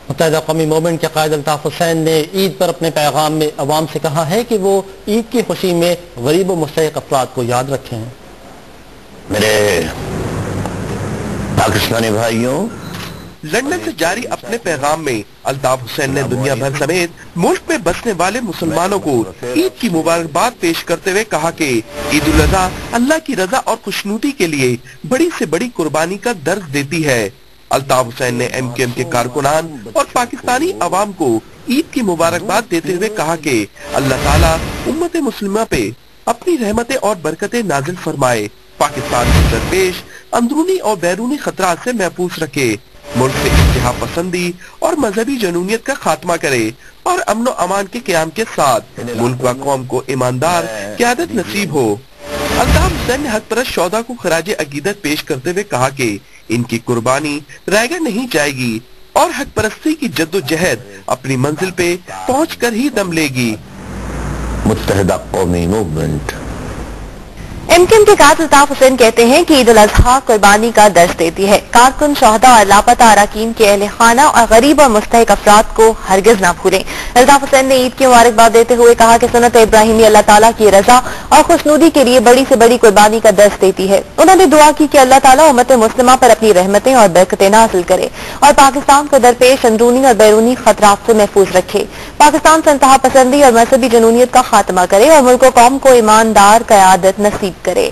متحدہ قومی موومنٹ کے قائد الطاف حسین نے عید پر اپنے پیغام میں عوام سے کہا ہے کہ وہ عید کی خوشی میں غریب و مستحق افراد کو یاد رکھیں۔ میرے پاکستانی بھائیوں، لندن سے جاری اپنے پیغام میں الطاف حسین نے دنیا بھر سمیت ملک میں بسنے والے مسلمانوں کو عید کی مبارکباد پیش کرتے ہوئے کہا کہ عید الاضحیٰ اللہ کی رضا اور خوشنودی کے لیے بڑی سے بڑی قربانی کا درس دیتی ہے۔ الطاف حسین نے ایم کیو ایم کے کارکنان اور پاکستانی عوام کو عید کی مبارکباد دیتے ہوئے کہا کہ اللہ تعالیٰ امت مسلمہ پہ اپنی رحمتیں اور برکتیں نازل فرمائے، پاکستان کو درپیش اندرونی اور بیرونی خطرات سے محفوظ رکھے، ملک سے انتہا پسندی اور مذہبی جنونیت کا خاتمہ کرے اور امن و امان کے قیام کے ساتھ ملک و قوم کو ایماندار قیادت نصیب ہو۔ الطاف حسین نے حق پرست شہداء کو خراج عقیدت پیش کرتے ہوئے کہا کہ ان کی قربانی رائگاں نہیں جائے گی اور حق پرستی کی جد و جہد اپنی منزل پہ پہنچ کر ہی دم لے گی۔ متحدہ قومی موومنٹ۔ ایم کیو ایم کے قائد الطاف حسین کہتے ہیں کہ عید الاضحیٰ قربانی کا درس دیتی ہے، کارکن شہداء اور لاپتہ اراکین کے اہل خانہ اور غریب اور مستحق افراد کو ہرگز نہ بھولیں۔ الطاف حسین نے عید کی مبارکباد دیتے ہوئے کہا کہ سنت ابراہیمی اللہ تعالیٰ کی رضا اور خوشنودی کے لیے بڑی سے بڑی قربانی کا درس دیتی ہے۔ انہوں نے دعا کی کہ اللہ تعالیٰ امت مسلمہ پر اپنی رحمتیں اور برکتیں نازل کرے اور پاکستان کو درپیش اندرونی اور بیرونی خطرات سے محفوظ رکھے، پاکستان سے انتہا پسندی اور مذہبی جنونیت کا خاتمہ کرے اور ملک و قوم کو ایماندار قیادت نصیب کرے۔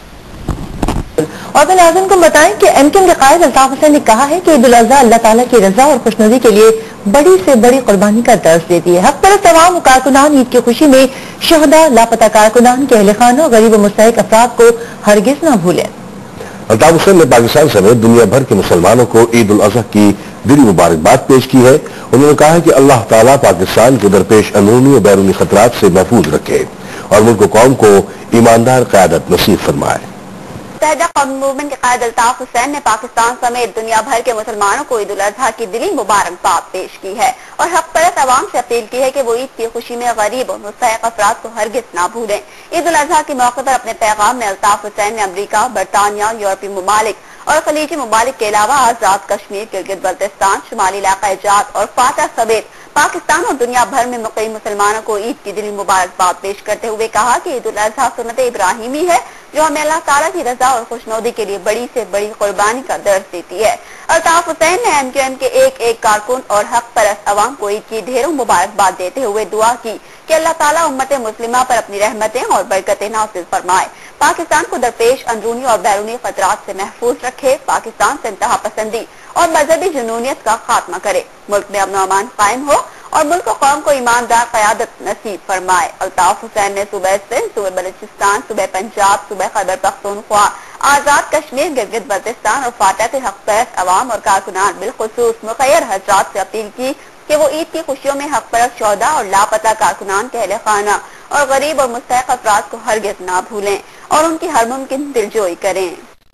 اور ناظرین کو بتائیں کہ ایم کیو ایم کے قائد الطاف حسین نے کہا ہے کہ عید الاضحیٰ اللہ تعالیٰ کی رضا اور خوشنودی کے لیے بڑی سے بڑی قربانی کا درس دیتی ہے۔ حق پرست تمام کارکنان عید کی خوشی میں شہداء، لاپتہ کارکنان کے اہل خانہ اور غریب و مستحق افراد کو ہرگز نہ بھولیں۔ الطاف حسین نے پاکستان سمیت دنیا بھر کے مسلمانوں کو عید الاضحیٰ کی دلی مبارکباد پیش کی ہے۔ انہوں نے کہا ہے کہ اللہ تعالیٰ پاکستان کو درپیش اندرونی اور بیرونی خطرات سے محفوظ رکھے اور ملک و قوم کو ایماندار قیادت نصیب فرمائے۔ متحدہ قومی موومنٹ کے قائد الطاف حسین نے پاکستان سمیت دنیا بھر کے مسلمانوں کو عید الاضحیٰ کی دلی مبارکباد پیش کی ہے اور حق پرست عوام سے اپیل کی ہے کہ وہ عید کی خوشی میں غریب اور مستحق افراد کو ہرگز نہ بھولیں۔ عید الاضحیٰ کے موقع پر اپنے پیغام میں الطاف حسین نے امریکہ، برطانیہ، یورپی ممالک اور خلیجی ممالک کے علاوہ آزاد کشمیر، گلگت بلتستان، شمالی علاقہ جات اور فاٹا سمیت پاکستان اور دنیا بھر میں مقیم مسلمانوں کو عید کی دلی مبارکباد پیش کرتے ہوئے کہا کہ عید الاضحیٰ سنت ابراہیمی ہے جو ہمیں اللہ تعالیٰ کی رضا اور خوشنودی کے لیے بڑی سے بڑی قربانی کا درس دیتی ہے۔ الطاف حسین نے ایم کیو ایم کے ایک کارکن اور حق پرست عوام کو عید کی ڈھیروں مبارکباد دیتے ہوئے دعا کی کہ اللہ تعالیٰ امت مسلمہ پر اپنی رحمتیں اور برکتیں نازل فرمائے، پاکستان کو درپیش اندرونی اور بیرونی خطرات سے محفوظ رکھے، پاکستان سے انتہا پسندی اور مذہبی جنونیت کا خاتمہ کرے، ملک میں امن و امان قائم ہو اور ملک و قوم کو ایماندار قیادت نصیب فرمائے۔ الطاف حسین نے صوبہ سندھ، صوبہ بلوچستان، صوبہ پنجاب، صوبہ خیبر پختونخوا، آزاد کشمیر، گلگت بلتستان اور فاٹا کے حق پرست عوام اور کارکنان بالخصوص مخیر حضرات سے اپیل کی کہ وہ عید کی خوشیوں میں حق پرست شہداء اور لاپتہ کارکنان کے اہل خانہ اور غریب اور مستحق افراد کو ہرگز نہ بھولیں اور ان کی ہر ممکن دلجوئی کریں۔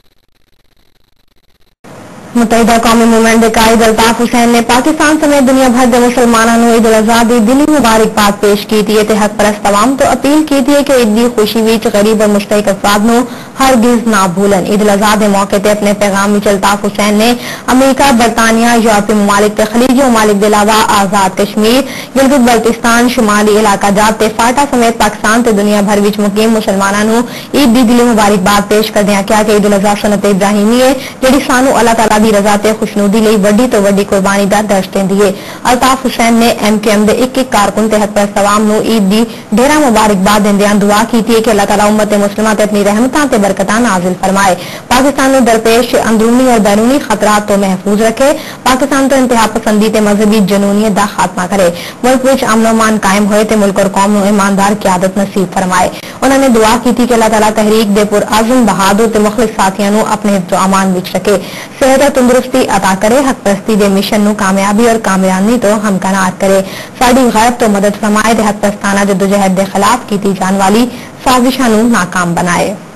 متحدہ قومی موومنٹ کے قائد الطاف حسین نے پاکستان سمیت دنیا بھر کے مسلمانوں نے عید الاضحیٰ دی دلی مبارکباد پیش کی تھی تے حق پرست عوام تو اپیل کی تھی کہ عید دی خوشی وچ غریب اور مستحق افراد نو ہرگز نہ بھولن۔ عید الاضحیٰ دے موقع تے اپنے پیغام وچ الطاف حسین نے امریکہ، برطانیہ، یورپی ممالک تے خلیجی ممالک دے علاوہ آزاد کشمیر، گلگت بلتستان، شمالی علاقہ جات تے فاٹا سمیت پاکستان تے دنیا بھر وچ مقیم مسلمانوں نو عید دی دلی مبارکباد پیش کردیاں کہا کہ عید الاضحیٰ سنت ابراہیمی ہے جڑی سانو اللہ تعالیٰ دی رضا تے خوشنودی لئی وڈی تو وڈی قربانی دا درس دیندی ہے۔ الطاف حسین نے ایم کیو ایم دے ایک کارکن تے حق پرست عوام نو عید دی ڈھیرا مبارکباد دیندیاں دعا کیتی ہے کہ اللہ تعالیٰ امت مسلمہ تے اپنی رحمتاں تے برکتاں نازل فرمائے، پاکستان نو درپیش اندرونی اور بیرونی خطرات تو محفوظ رکھے، پاکستان تو انتہا پسندی تے مذہبی جنونیت دا خاتمہ کرے، ملک وچ امن و امان قائم ہوئے تے ملک اور قوم نو ایماندار قیادت نصیب فرمائے۔ انہوں نے دعا کی تھی کہ اللہ تعالیٰ تحریک دے پرعزم، بہادر تے مخلص ساتھیاں نو اپنے حفظ و امان وچ رکھے، صحت اور تندرستی عطا کرے، حق پرستی دے مشن نو کامیابی اور کامیابی تو ہمکنار کرے، ساڈی غیب تو مدد فرمائے تے حق پرستانہ جدوجہد دے خلاف کیتی جان والی سازشاں نو ناکام بنائے۔